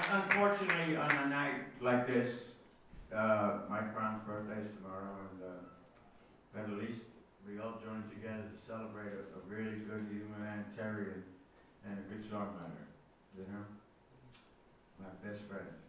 unfortunately, on a night like this, Mike Brown's birthday is tomorrow, and but at least we all join together to celebrate a really good humanitarian and a good songwriter. You know, my best friend.